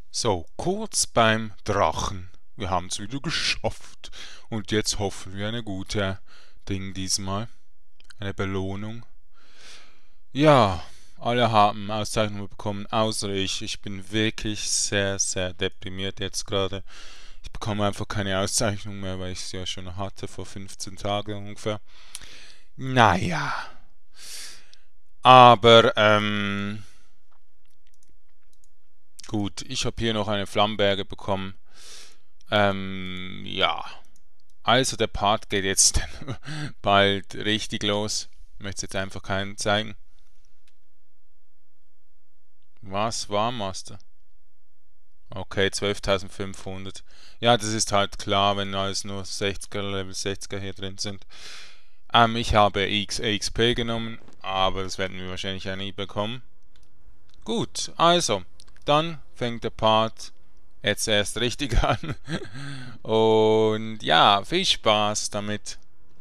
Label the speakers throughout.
Speaker 1: So, kurz beim Drachen. Wir haben es wieder geschafft. Und jetzt hoffen wir eine gute Ding diesmal. Eine Belohnung. Ja, alle haben Auszeichnungen bekommen, außer ich. Ich bin wirklich sehr, sehr deprimiert jetzt gerade. Ich bekomme einfach keine Auszeichnung mehr, weil ich es ja schon hatte vor 15 Tagen ungefähr. Naja, aber gut, ich habe hier noch eine Flammenberge bekommen. Ja. Also der Part geht jetzt bald richtig los. Ich möchte jetzt einfach keinen zeigen. Was war Master? Okay, 12.500. Ja, das ist halt klar, wenn alles nur 60er, Level 60er hier drin sind. Ich habe XP genommen, aber das werden wir wahrscheinlich ja nie bekommen. Gut, also, dann fängt der Part jetzt erst richtig an. Und ja, viel Spaß damit.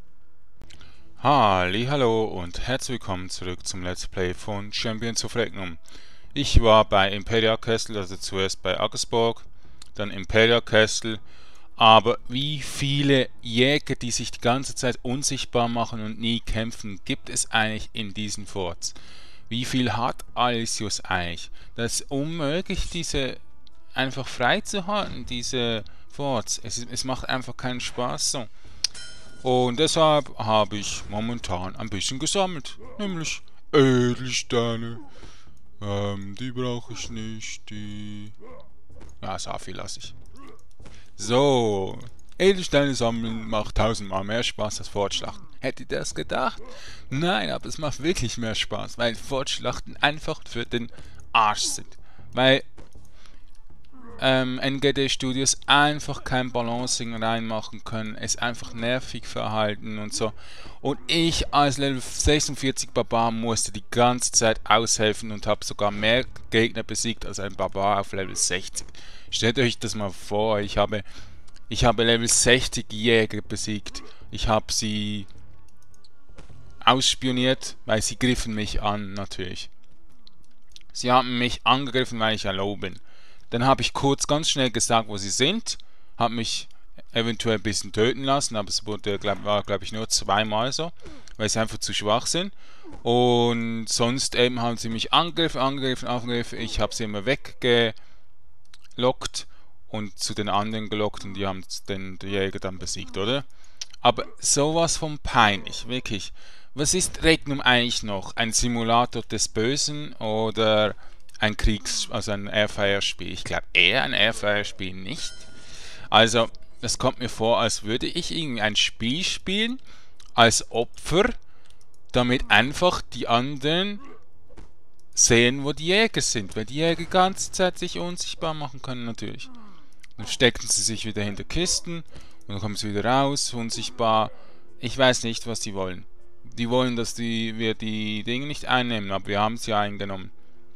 Speaker 1: Hallo und herzlich willkommen zurück zum Let's Play von Champions of Regnum. Ich war bei Imperial Castle, also zuerst bei Aggersborg, dann Imperial Castle, aber wie viele Jäger, die sich die ganze Zeit unsichtbar machen und nie kämpfen, gibt es eigentlich in diesen Forts? Wie viel hat Alisius eigentlich? Das ist unmöglich, diese einfach frei zu halten, diese Forts. Es macht einfach keinen Spaß so. Und deshalb habe ich momentan ein bisschen gesammelt. Nämlich Edelsteine. Die brauche ich nicht. Die. Ja, Safi lasse ich. So. Edelsteine sammeln macht tausendmal mehr Spaß als Fortschlachten. Hättet ihr das gedacht? Nein, aber es macht wirklich mehr Spaß, weil Fortschlachten einfach für den Arsch sind. Weil NGD Studios einfach kein Balancing reinmachen können, es einfach nervig verhalten und so. Und ich als Level 46 Barbar musste die ganze Zeit aushelfen und habe sogar mehr Gegner besiegt als ein Barbar auf Level 60. Stellt euch das mal vor, ich habe Level 60 Jäger besiegt. Ich habe sie ausspioniert, weil sie griffen mich an, natürlich. Sie haben mich angegriffen, weil ich allow bin. Dann habe ich kurz ganz schnell gesagt, wo sie sind, habe mich eventuell ein bisschen töten lassen, aber es wurde, war glaube ich nur zweimal so, weil sie einfach zu schwach sind. Und sonst eben haben sie mich angegriffen. Ich habe sie immer weggelockt und zu den anderen gelockt und die haben den Jäger dann besiegt, oder? Aber sowas von peinlich, wirklich. Was ist Regnum eigentlich noch? Ein Simulator des Bösen oder ein also ein Airfire-Spiel? Ich glaube eher ein Airfire-Spiel nicht. Also, das kommt mir vor, als würde ich irgendwie ein Spiel spielen als Opfer, damit einfach die anderen sehen, wo die Jäger sind, weil die Jäger die ganze Zeit sich unsichtbar machen können natürlich. Dann stecken sie sich wieder hinter Kisten und dann kommen sie wieder raus, unsichtbar. Ich weiß nicht, was sie wollen. Die wollen, dass wir die Dinge nicht einnehmen, aber wir haben sie eingenommen.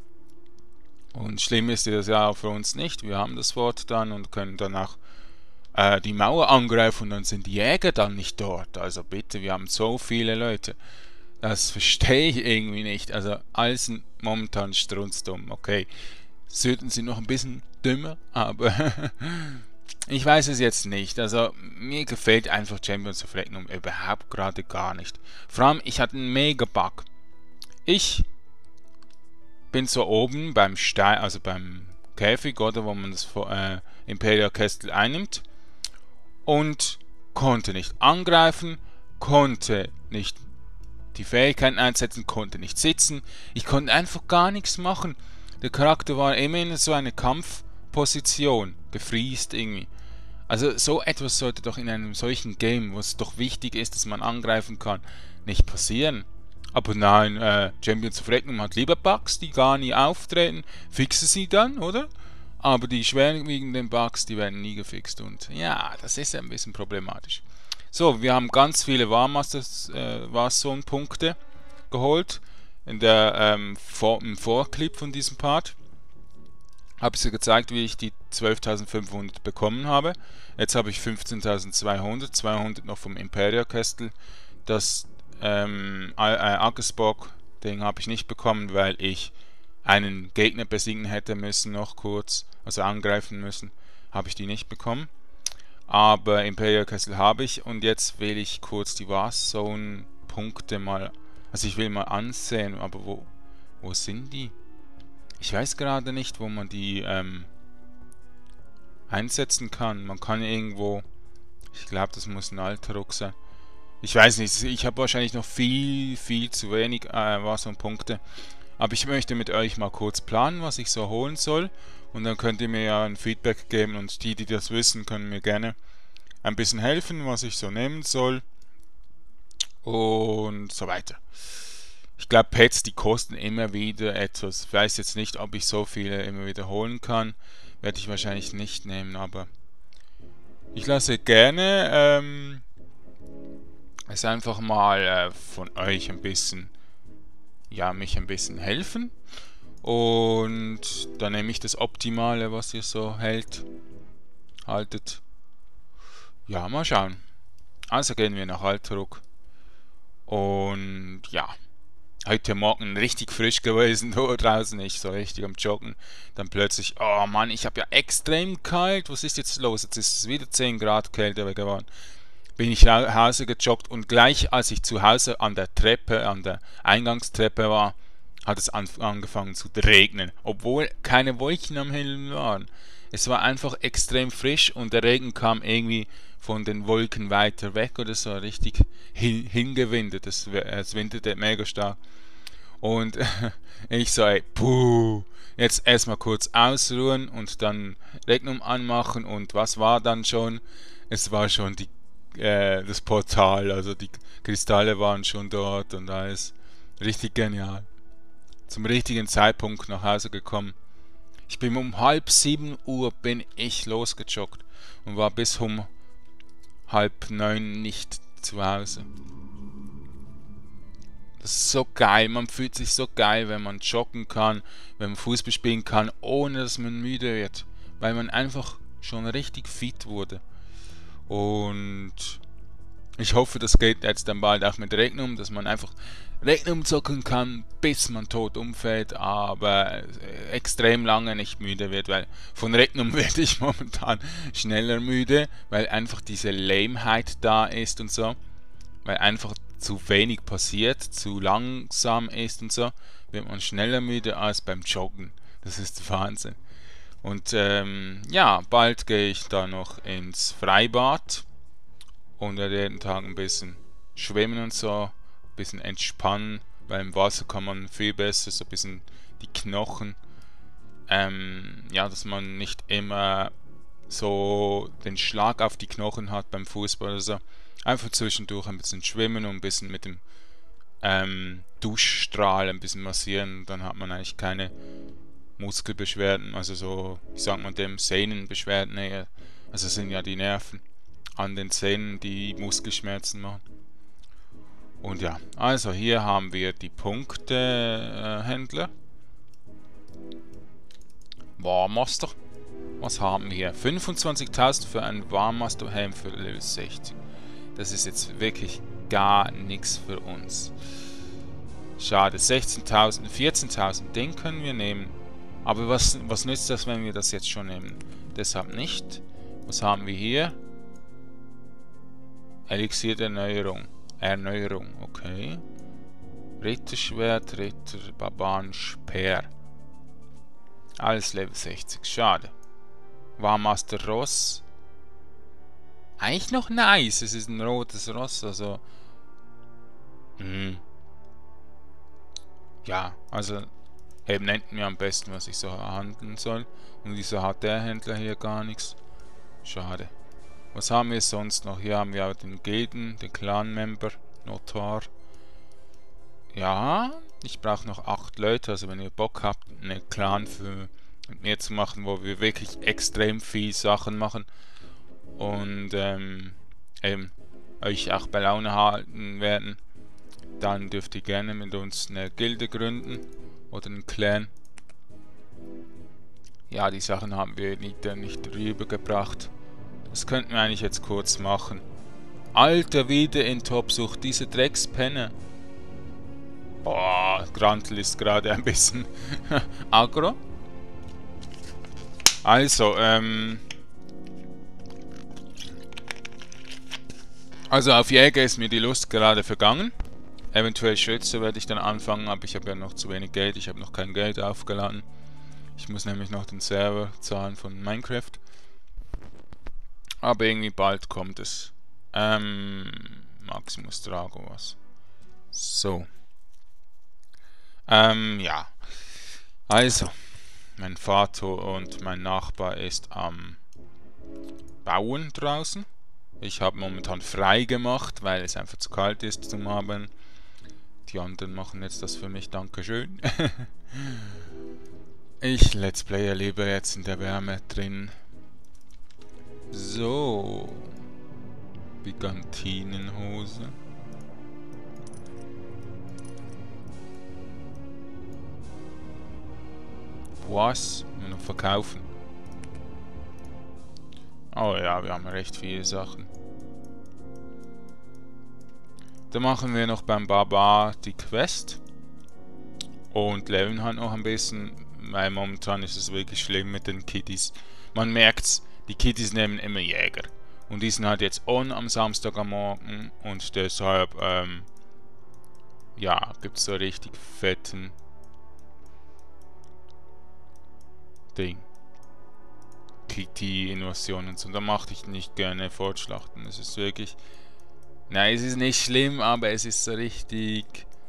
Speaker 1: Und schlimm ist das ja auch für uns nicht. Wir haben das Wort dann und können danach die Mauer angreifen und dann sind die Jäger dann nicht dort. Also bitte, wir haben so viele Leute. Das verstehe ich irgendwie nicht. Also alles sind momentan strunzdumm. Okay, Süden sind noch ein bisschen dümmer, aber ich weiß es jetzt nicht. Also mir gefällt einfach Champions of Regnum überhaupt gerade gar nicht. Vor allem, ich hatte einen Mega-Bug. Ich bin so oben beim Stein, also beim Käfig, oder wo man das Imperial Castle einnimmt und konnte nicht angreifen, konnte nicht die Fähigkeiten einsetzen, konnte nicht sitzen. Ich konnte einfach gar nichts machen. Der Charakter war immer in so einer Kampfposition, gefriest irgendwie. Also so etwas sollte doch in einem solchen Game, wo es doch wichtig ist, dass man angreifen kann, nicht passieren. Aber nein, Champions of Regnum hat lieber Bugs, die gar nie auftreten. Fixe sie dann, oder? Aber die schwerwiegenden Bugs, die werden nie gefixt. Und ja, das ist ein bisschen problematisch. So, wir haben ganz viele Warzone-Punkte geholt. Im Vorclip von diesem Part habe ich dir gezeigt, wie ich die 12.500 bekommen habe. Jetzt habe ich 15.200, 200 noch vom Imperial Castle. Das Aggesborg Ding habe ich nicht bekommen, weil ich einen Gegner besiegen hätte müssen, noch kurz, also angreifen müssen, habe ich die nicht bekommen. Aber Imperial Castle habe ich und jetzt will ich kurz die Warzone-Punkte mal, also ich will mal ansehen, aber wo sind die? Ich weiß gerade nicht, wo man die einsetzen kann. Man kann irgendwo, ich glaube, das muss ein Alterruck sein. Ich weiß nicht, ich habe wahrscheinlich noch viel zu wenig Warzone-Punkte. Aber ich möchte mit euch mal kurz planen, was ich so holen soll. Und dann könnt ihr mir ja ein Feedback geben und die das wissen, können mir gerne ein bisschen helfen, was ich so nehmen soll. Und so weiter. Ich glaube, Pets, die kosten immer wieder etwas. Ich weiß jetzt nicht, ob ich so viele immer wieder holen kann. Werde ich wahrscheinlich nicht nehmen, aber ich lasse gerne es einfach mal von euch ein bisschen, ja, mich ein bisschen helfen. Und dann nehme ich das Optimale, was ihr so haltet. Ja, mal schauen. Also gehen wir nach Alterruck. Und ja, heute Morgen richtig frisch gewesen, da draußen, ich so richtig am Joggen. Dann plötzlich, oh Mann, ich habe ja extrem kalt. Was ist jetzt los? Jetzt ist es wieder 10 Grad kälter geworden. Bin ich nach Hause gejoggt und gleich als ich zu Hause an der Treppe, an der Eingangstreppe war, hat es angefangen zu regnen, obwohl keine Wolken am Himmel waren. Es war einfach extrem frisch und der Regen kam irgendwie von den Wolken weiter weg oder so, richtig hingewindet. Es windete mega stark. Und ich so, ey, puh, jetzt erstmal kurz ausruhen und dann Regnum anmachen. Und was war dann schon? Es war schon das Portal, also die Kristalle waren schon dort und alles. Richtig genial. Zum richtigen Zeitpunkt nach Hause gekommen. Ich bin um 6:30 bin ich losgejoggt und war bis um 8:30 nicht zu Hause. Das ist so geil, man fühlt sich so geil, wenn man joggen kann, wenn man Fußball spielen kann, ohne dass man müde wird, weil man einfach schon richtig fit wurde. Und ich hoffe, das geht jetzt dann bald auch mit Regnum, dass man einfach Regnum zocken kann, bis man tot umfällt, aber extrem lange nicht müde wird, weil von Regnum werde ich momentan schneller müde, weil einfach diese Lameheit da ist und so, weil einfach zu wenig passiert, zu langsam ist und so, wird man schneller müde als beim Joggen. Das ist Wahnsinn. Und ja, bald gehe ich da noch ins Freibad und werde jeden Tag ein bisschen schwimmen und so, ein bisschen entspannen, weil im Wasser kann man viel besser so ein bisschen die Knochen, ja, dass man nicht immer so den Schlag auf die Knochen hat beim Fußball oder so. Einfach zwischendurch ein bisschen schwimmen und ein bisschen mit dem Duschstrahl ein bisschen massieren, dann hat man eigentlich keine Muskelbeschwerden, also so, wie sagt man dem, Sehnenbeschwerden eher. Also es sind ja die Nerven an den Zähnen, die Muskelschmerzen machen. Und ja, also hier haben wir die Punktehändler. Warmaster. Was haben wir hier? 25.000 für einen Warmaster-Helm für Level 60. Das ist jetzt wirklich gar nichts für uns. Schade, 16.000, 14.000, den können wir nehmen. Aber was nützt das, wenn wir das jetzt schon nehmen? Deshalb nicht. Was haben wir hier? Elixier der Erneuerung, okay. Ritterschwert, Ritter, Barbaren, Speer. Alles Level 60, schade. Warmaster Ross. Eigentlich noch nice, es ist ein rotes Ross, also... Ja, also... Eben nennt mir am besten, was ich so handeln soll. Und wieso hat der Händler hier gar nichts? Schade. Was haben wir sonst noch? Hier haben wir auch den Gilden, den Clan-Member, Notar. Ja, ich brauche noch 8 Leute, also wenn ihr Bock habt, einen Clan mit mir zu machen, wo wir wirklich extrem viel Sachen machen und eben euch auch bei Laune halten werden, dann dürft ihr gerne mit uns eine Gilde gründen oder einen Clan. Ja, die Sachen haben wir nicht rübergebracht. Das könnten wir eigentlich jetzt kurz machen. Alter, wieder in Topsucht, diese Dreckspenner. Boah, Grantl ist gerade ein bisschen aggro. Also, also auf Jäger ist mir die Lust gerade vergangen. Eventuell Schütze werde ich dann anfangen, aber ich habe ja noch zu wenig Geld. Ich habe noch kein Geld aufgeladen. Ich muss nämlich noch den Server zahlen von Minecraft. Aber irgendwie bald kommt es. Maximus Drago was. So. Ja. Also, mein Vater und mein Nachbar ist am Bauen draußen. Ich habe momentan frei gemacht, weil es einfach zu kalt ist zum Haben. Die anderen machen jetzt das für mich, Dankeschön. Ich Let's Player lieber jetzt in der Wärme drin. So. Bigantinenhose. Was? Nur noch verkaufen. Oh ja, wir haben recht viele Sachen. Dann machen wir noch beim Barbar die Quest. Und leveln halt noch ein bisschen, weil momentan ist es wirklich schlimm mit den Kiddies. Man merkt's, die Kiddies nehmen immer Jäger. Und die sind halt jetzt on am Samstag am Morgen und deshalb, ja, gibt's so richtig fetten Ding. Kitty-Invasionen und so. Da mache ich nicht gerne Fortschlachten. Es ist wirklich. Nein, es ist nicht schlimm, aber es ist so richtig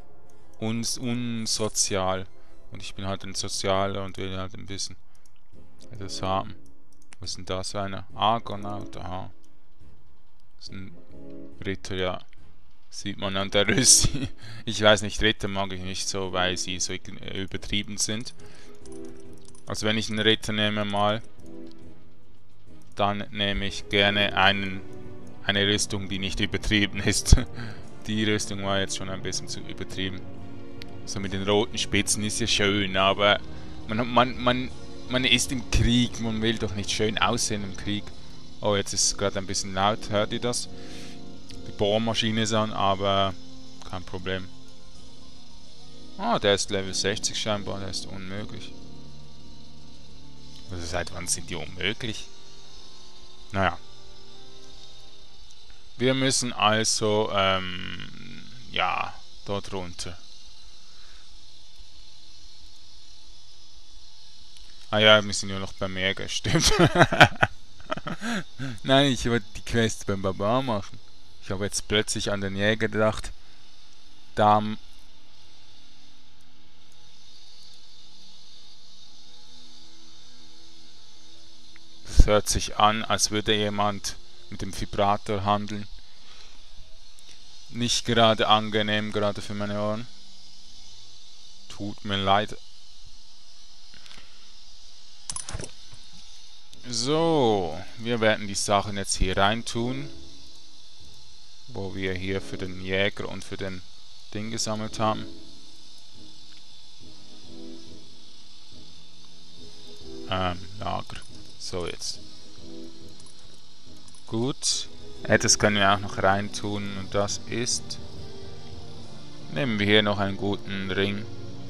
Speaker 1: unsozial. Und ich bin halt ein Sozialer und will halt ein bisschen etwas haben. Was ist denn das für eine? Argonaut, aha. Das ist ein Ritter, ja. Sieht man an der Rüstung. Ich weiß nicht, Ritter mag ich nicht so, weil sie so übertrieben sind. Also wenn ich einen Ritter nehme mal, dann nehme ich gerne eine Rüstung, die nicht übertrieben ist. Die Rüstung war jetzt schon ein bisschen zu übertrieben. So mit den roten Spitzen ist ja schön, aber man ist im Krieg, man will doch nicht schön aussehen im Krieg. Oh, jetzt ist es gerade ein bisschen laut, hört ihr das? Die Bohrmaschine ist an, aber kein Problem. Ah, der ist Level 60 scheinbar, der ist unmöglich. Also seit wann sind die unmöglich? Naja. Wir müssen also, ja, dort runter. Ah ja, wir sind ja noch beim Jäger, stimmt. Nein, ich wollte die Quest beim Barbar machen. Ich habe jetzt plötzlich an den Jäger gedacht. Da. Es hört sich an, als würde jemand mit dem Vibrator handeln. Nicht gerade angenehm, gerade für meine Ohren. Tut mir leid. So, wir werden die Sachen jetzt hier rein tun, wo wir hier für den Jäger und für den Ding gesammelt haben. Lager. So jetzt. Gut. Das können wir auch noch rein tun und das ist. Nehmen wir hier noch einen guten Ring.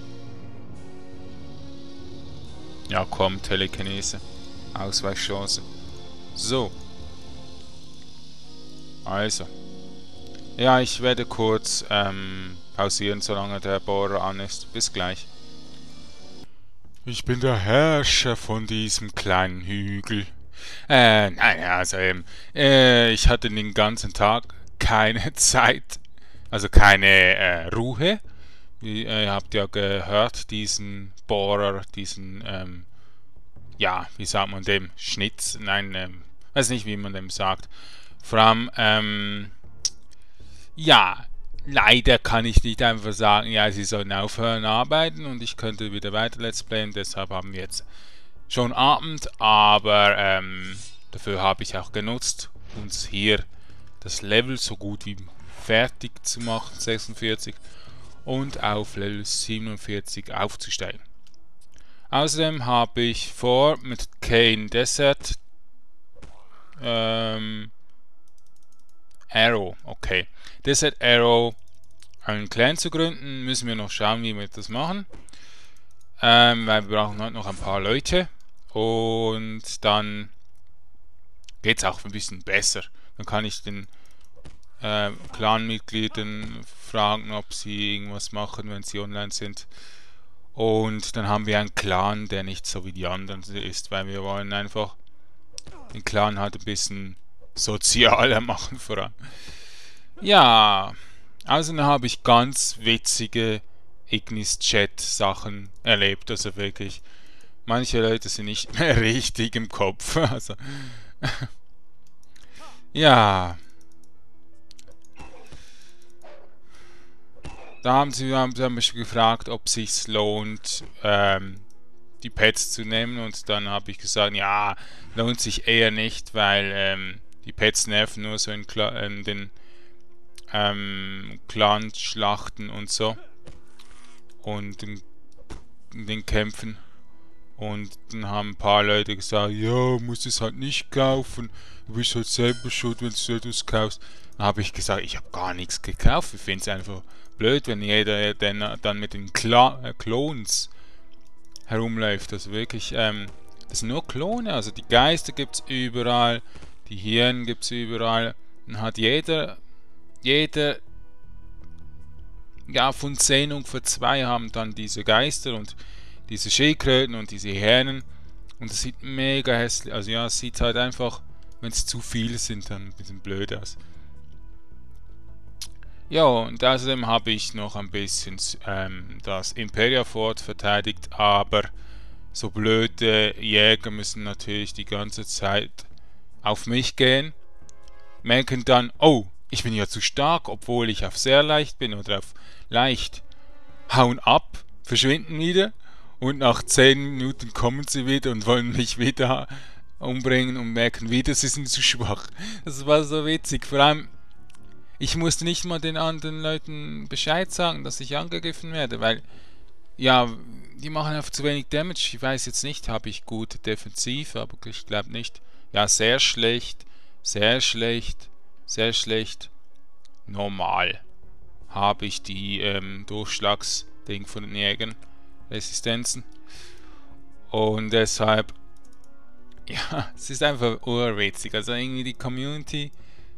Speaker 1: Ja komm, Telekinese. Ausweichchance. So. Also. Ja, ich werde kurz pausieren, solange der Bohrer an ist. Bis gleich. Ich bin der Herrscher von diesem kleinen Hügel. Nein, also ich hatte den ganzen Tag keine Zeit, also keine Ruhe. Ihr habt ja gehört, diesen Bohrer, diesen, ja, wie sagt man dem? Schnitz? Nein, weiß nicht, wie man dem sagt. Vor allem, ja, leider kann ich nicht einfach sagen, ja, sie sollen aufhören arbeiten und ich könnte wieder weiter Let's Playen, deshalb haben wir jetzt schon Abend, aber dafür habe ich auch genutzt, uns hier das Level so gut wie fertig zu machen, 46, und auf Level 47 aufzusteigen. Außerdem habe ich vor, mit Kane Desert Arrow, okay. Desert Arrow einen Clan zu gründen, müssen wir noch schauen, wie wir das machen. Weil wir brauchen halt noch ein paar Leute. Und dann geht es auch ein bisschen besser. Dann kann ich den Clan-Mitgliedern fragen, ob sie irgendwas machen, wenn sie online sind. Und dann haben wir einen Clan, der nicht so wie die anderen ist, weil wir wollen einfach den Clan halt ein bisschen sozialer machen vor allem. Ja, also dann habe ich ganz witzige Ignis-Chat-Sachen erlebt, also wirklich. Manche Leute sind nicht mehr richtig im Kopf. Also, ja, da haben mich gefragt, ob es sich lohnt, die Pets zu nehmen, und dann habe ich gesagt, ja, lohnt sich eher nicht, weil die Pets nerven nur so in den Clan-Schlachten und so und in den Kämpfen. Und dann haben ein paar Leute gesagt, ja, musst es halt nicht kaufen, du bist halt selber schuld, wenn du etwas kaufst. Dann habe ich gesagt, ich habe gar nichts gekauft, ich finde es einfach blöd, wenn jeder dann mit den Clones herumläuft. Also wirklich, das sind nur Klone, also die Geister gibt es überall, die Hirnen gibt es überall. Dann hat jeder, ja, von 10 ungefähr 2 haben dann diese Geister und diese Schildkröten und diese Hähnen. Und das sieht mega hässlich, also ja, es sieht halt einfach, wenn es zu viele sind, dann ein bisschen blöd aus. Ja, und außerdem habe ich noch ein bisschen das Imperia Fort verteidigt, aber so blöde Jäger müssen natürlich die ganze Zeit auf mich gehen, merken dann, oh, ich bin ja zu stark, obwohl ich auf sehr leicht bin oder auf leicht, hauen ab, verschwinden wieder und nach 10 Minuten kommen sie wieder und wollen mich wieder umbringen und merken wieder, sie sind zu schwach. Das war so witzig, vor allem ich musste nicht mal den anderen Leuten Bescheid sagen, dass ich angegriffen werde, weil, ja, die machen einfach zu wenig Damage. Ich weiß jetzt nicht, habe ich gute Defensive, aber ich glaube nicht. Ja, sehr schlecht, sehr schlecht, sehr schlecht. Normal habe ich die Durchschlagsding von den Jägern, Resistenzen. Und deshalb, ja, es ist einfach urwitzig. Also irgendwie die Community,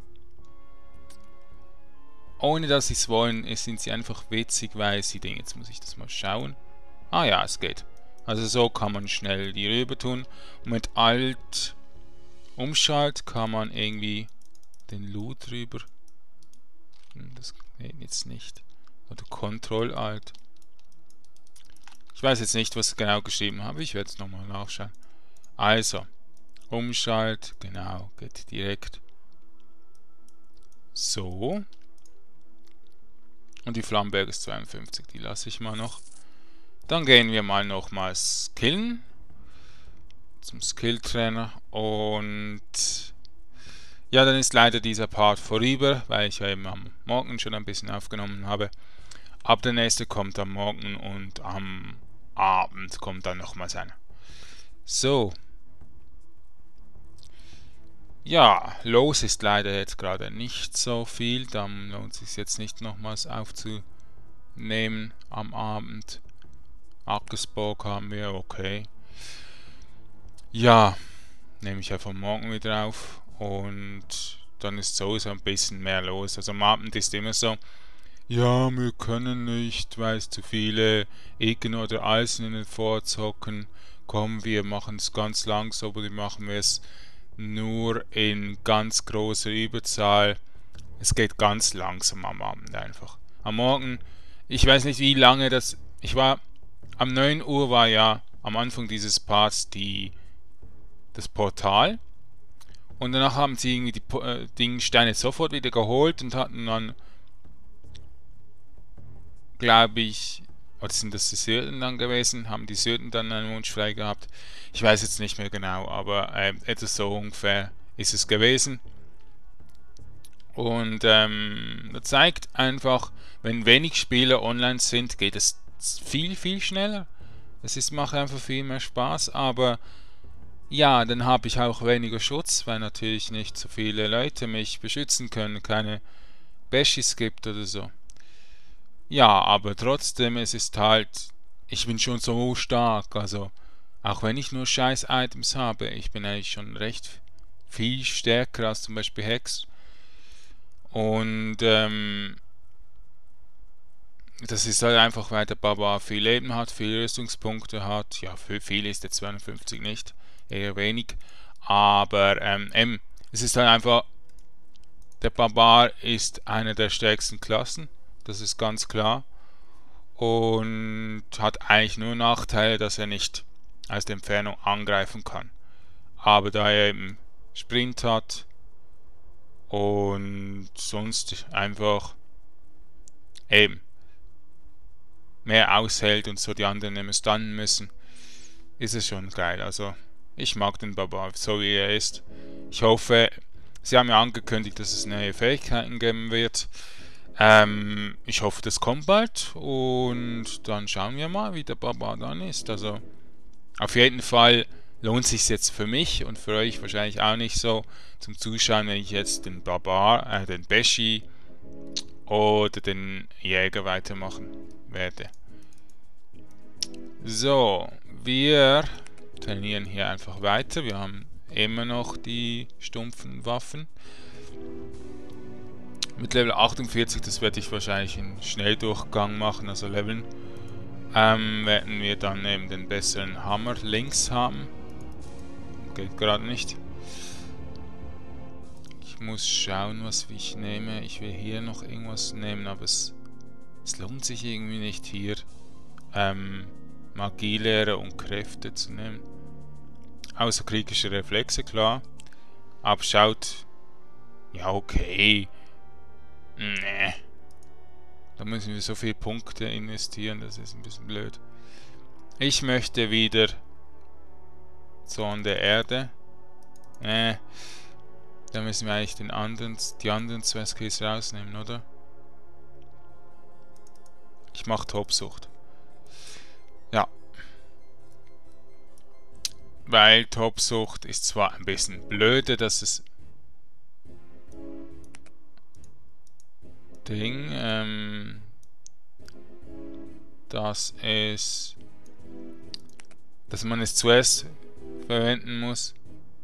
Speaker 1: ohne dass sie es wollen, sind sie einfach witzig, weil sie denken, jetzt muss ich das mal schauen. Ah ja, es geht. Also so kann man schnell die rüber tun. Und mit Alt Umschalt kann man irgendwie den Loot rüber. Das geht jetzt nicht. Oder Ctrl Alt. Ich weiß jetzt nicht, was ich genau geschrieben habe. Ich werde es nochmal nachschauen. Also, Umschalt, genau, geht direkt. So. Und die Flammenberg ist 52, die lasse ich mal noch. Dann gehen wir mal nochmals skillen. Zum Skill-Trainer. Und ja, dann ist leider dieser Part vorüber, weil ich ja eben am Morgen schon ein bisschen aufgenommen habe. Aber der nächste kommt am Morgen und am Abend kommt dann nochmals einer. So. Ja, los ist leider jetzt gerade nicht so viel. Dann lohnt es sich jetzt nicht nochmals aufzunehmen am Abend. Ackersburg haben wir, okay. Ja, nehme ich einfach morgen wieder auf. Und dann ist sowieso ein bisschen mehr los. Also am Abend ist immer so, ja, wir können nicht, weil es zu viele Igen oder Eisen in den Forts hocken. Komm, wir machen es ganz langsam, aber dann machen wir es nur in ganz großer Überzahl. Es geht ganz langsam am Abend einfach. Am Morgen, ich weiß nicht wie lange das. Am 9 Uhr war ja am Anfang dieses Parts das Portal. Und danach haben sie irgendwie die Steine sofort wieder geholt und hatten dann, glaube ich, oder sind das die Syrten dann gewesen, haben die Syrten dann einen Wunsch frei gehabt. Ich weiß jetzt nicht mehr genau, aber etwas so ungefähr ist es gewesen. Und das zeigt einfach, wenn wenig Spieler online sind, geht es viel, viel schneller. Macht einfach viel mehr Spaß, aber ja, dann habe ich auch weniger Schutz, weil natürlich nicht so viele Leute mich beschützen können, keine Bashes gibt oder so. Ja, aber trotzdem, es ist halt, ich bin schon so stark, also auch wenn ich nur scheiß Items habe, ich bin eigentlich schon recht viel stärker als zum Beispiel Hex. Und das ist halt einfach, weil der Barbar viel Leben hat, viele Rüstungspunkte hat. Ja, viel ist der 52 nicht, eher wenig. Aber es ist halt einfach, der Barbar ist eine der stärksten Klassen, das ist ganz klar. Und hat eigentlich nur Nachteile, dass er nicht aus der Entfernung angreifen kann. Aber da er eben Sprint hat und sonst einfach eben mehr aushält und so die anderen immer stunnen müssen, ist es schon geil. Also ich mag den Barbar so wie er ist. Ich hoffe, sie haben ja angekündigt, dass es neue Fähigkeiten geben wird. Ich hoffe, das kommt bald und dann schauen wir mal, wie der Barbar dann ist. Also auf jeden Fall lohnt sich jetzt für mich und für euch wahrscheinlich auch nicht so zum Zuschauen, wenn ich jetzt den Barbar, den Beshi oder den Jäger weitermachen werde. So, wir trainieren hier einfach weiter. Wir haben immer noch die stumpfen Waffen. Mit Level 48, das werde ich wahrscheinlich in Schnelldurchgang machen, also leveln. Werden wir dann eben den besseren Hammer links haben. Geht gerade nicht. Ich muss schauen, was ich nehme. Ich will hier noch irgendwas nehmen, aber es lohnt sich irgendwie nicht hier Magielehre und Kräfte zu nehmen. Außer kriegische Reflexe, klar. Aber schaut. Ja, okay. Nee. Da müssen wir so viele Punkte investieren, das ist ein bisschen blöd. Ich möchte wieder Zorn der Erde. Da müssen wir eigentlich die anderen zwei Skills rausnehmen, oder? Ich mache Tobsucht. Ja. Weil Tobsucht ist zwar ein bisschen blöde, dass es dass man es zuerst verwenden muss.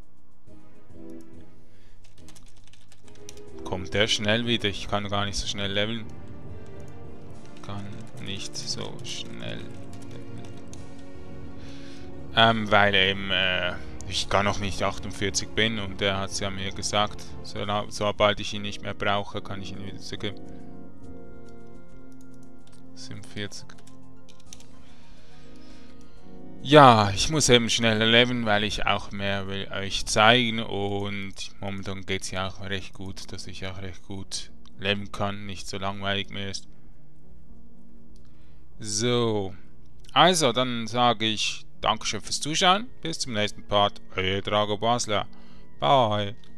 Speaker 1: Kommt der schnell wieder? Ich kann gar nicht so schnell leveln. Kann nicht so schnell leveln. Weil eben ich gar noch nicht 48 bin und er hat es ja mir gesagt, sobald ich ihn nicht mehr brauche, kann ich ihn wieder zurückgeben. 47. Ja, ich muss eben schneller leveln, weil ich auch mehr will euch zeigen und momentan geht es ja auch recht gut, dass ich auch recht gut leveln kann, nicht so langweilig mehr ist. So, also dann sage ich Dankeschön fürs Zuschauen, bis zum nächsten Part, euer Drago Basler, bye!